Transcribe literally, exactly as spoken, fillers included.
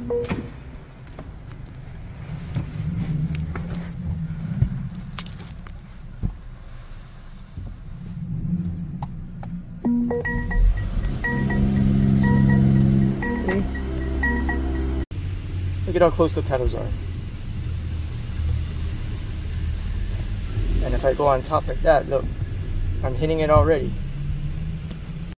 See? Look at how close the pedals are. And if I go on top like that, look, I'm hitting it already.